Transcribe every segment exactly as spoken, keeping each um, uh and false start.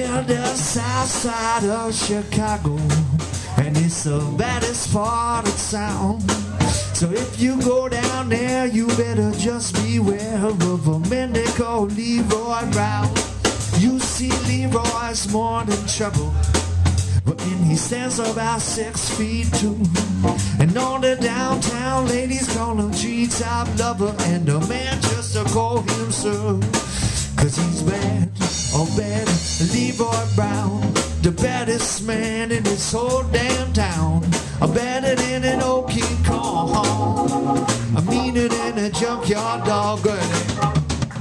Well, the south side of Chicago, and it's the baddest part of town. So if you go down there, you better just beware of a man they call Leroy Brown. You see Leroy's more than trouble, but then he stands about six feet two. And all the downtown ladies call him G-top lover, and the man just to call him sir, cause he's bad, oh bad, Leroy Brown, the baddest man in this whole damn town. I'm better than an old King Kong, I'm meaner than a junkyard dog. Go ahead.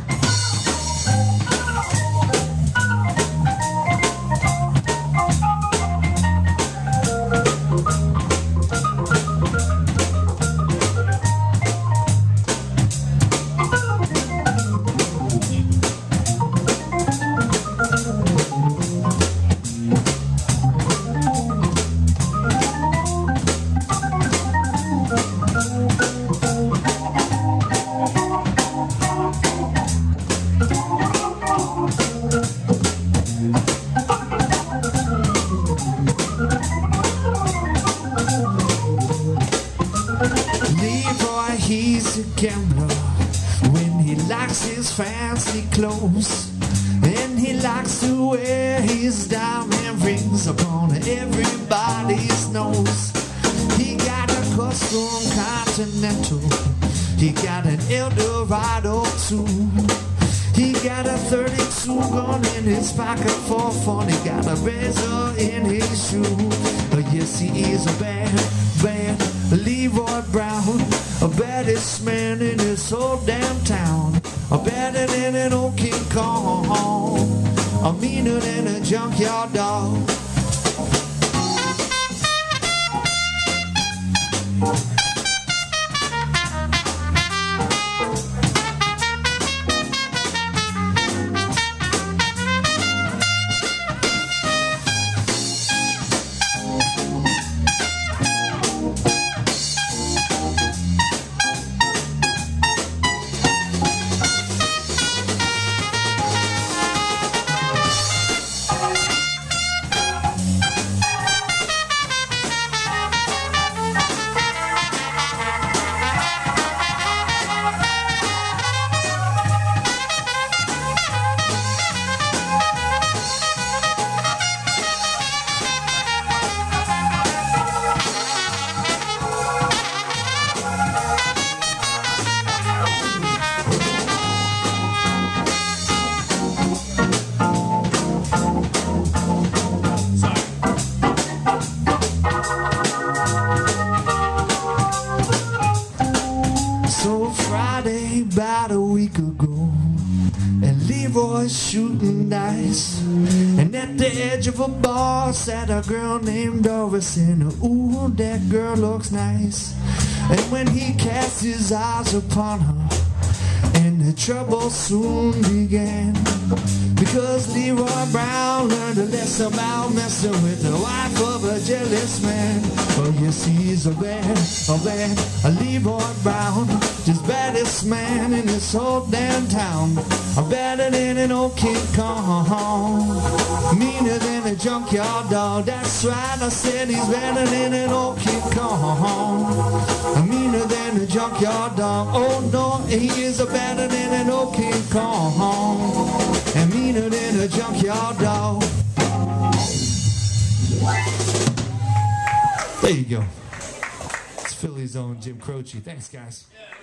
He's a gambler when he likes his fancy clothes, and he likes to wear his diamond rings upon everybody's nose. He got a custom Continental, he got an Eldorado too. He got a thirty-two gun in his pocket for fun. He got a razor in his shoe. Oh yes, he is a bad, bad Leroy Brown, a baddest man in this whole damn town. A better than an old King Kong, a meaner than a junkyard dog. About a week ago, and Leroy's shooting dice, and at the edge of a bar sat a girl named Doris, and ooh, that girl looks nice. And when he cast his eyes upon her, and the trouble soon began, because Leroy Brown learned a lesson about messing with the wife of a jealous man. Oh yes, he's a bad, a bad, a Leroy Brown, just baddest man in this whole damn town. I'm better than an old King Kong, meaner than a junkyard dog. That's right, I said he's better than an old King Kong, I'm meaner than a junkyard dog. Oh no, he is a better than an old King Kong, and meaner than a junkyard dog. There you go. It's Philly's own Jim Croce. Thanks, guys.